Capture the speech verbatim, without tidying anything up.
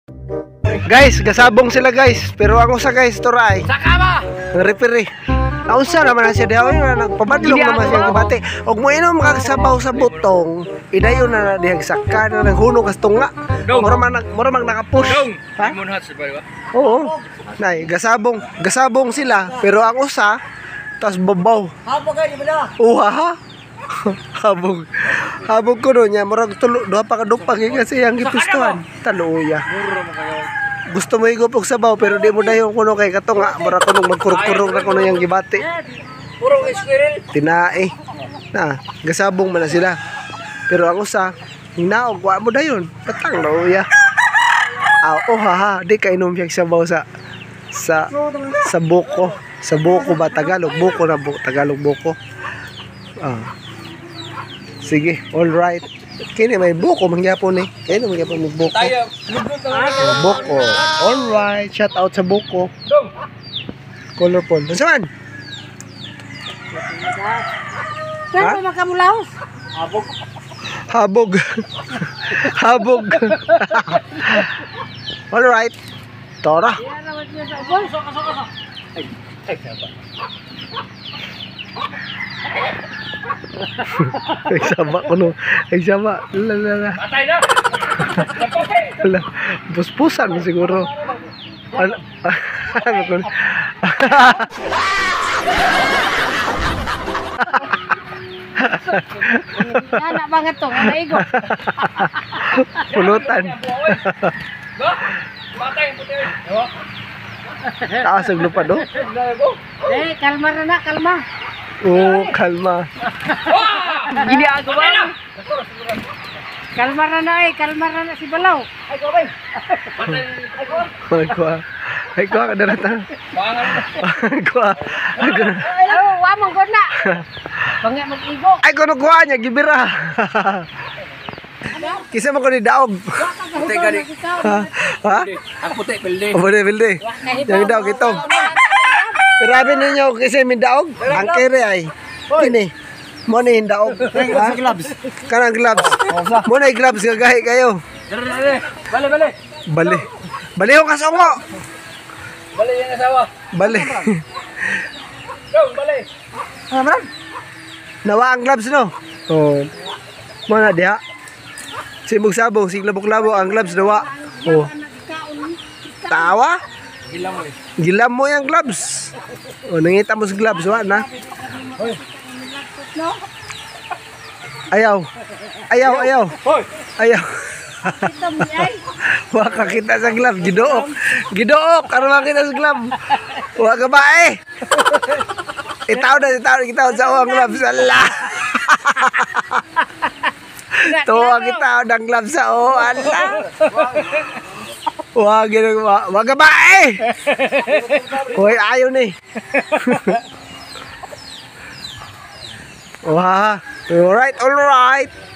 Guys, gasabong sila guys. Pero ako sa guys, turay. Saka ba? Ang referee. Naunsa naman na siya dihaw na nagpabadlong naman siya gibati. Og mo inom kagsabaw sa butong, idayon na dihagsaka na naghuno kas tunga. Mura man mura man nakapush. Ha? Oo. Nay, gasabong, gasabong sila pero ang usa tas babaw. Habog ka di ba? Uha ha. Habog. Habog ko no nya murag tulo duha pa ka dupang kasi ang gipistuhan. Taluya. Gusto mo igupog sabaw pero di mo dayon kuno kay kato nga mura kuno magkurog-kurog na kuno yang gibati. Puro squirrel. Tinae. Na, gasabong man na sila. Pero ang usa, hinaog wa mo dayon. Patang na uya. Ah, oh ha ha, di ka inom siya sabaw sa sa sa buko. Sa buko ba Tagalog? Buko na buko, Tagalog buko. Ah. Sige, all right. Kini may buko mangyapon eh. Kini mangyapon may buko. Tayo. Buko. All right, shout out sa buko. Colorful. Saan? Saan pa makamulaos? Habog. Habog. Habog. All right. Tora. Yan naman niya sa ubol. Soka soka soka. Ay, ay saba. Ay sama ko no. Ay sama. Lalala. Patay na. Wala. Puspusan mo siguro. Ano? Ano ko? Anak banget to, ano igo? Pulutan. Patay puti. Yo. Taas ang lupa no? Eh, kalma na na, kalma. Oh, kalma. Gini ako ba? Kalma na na eh, kalma na na si Balaw. Ay ko bay. Patay. Ay ko. Ay ko. Ay ko ka darata. Ay ko. Ay ko. Oh, wamang ko na. Bangga mag-igo. Ay ko kuha niya gibira. Kisa mo ko ni daog. Teka di. Ha? Ang puti pilde. O bade bilde. Yang daog itong. Grabe ninyo kasi min daog. Ang kere ay. Kini. Mo ni daog. Sa gloves. Kanang gloves. Mo na gloves gagahi kayo. Dere dere. Bale bale. Bali. Bali ho kasongo. Bale yang asawa. Bali. Dong bale. Amran. Nawa ang gloves no. Oh. Mo na diha. Simbog sabong, sig labok-labok ang gloves nawa. Oh. Tawa? Gilam mo eh. Gilam mo yung gloves. O, nangita mo sa gloves, wa na. Ayaw. Ayaw, ayaw. Hoy. Ayaw. Ito mo ay. Wa ka kita sa glove, gidook. Gidook, ano makita sa glove? Wa ka ba eh? Itaw na, itaw na, itaw sa uwang gloves. Allah. Tuwa kita ng gloves sa uwang. Allah. Wag yun, wag ka ba eh? Hoy, ayaw ni. Wah, alright, alright.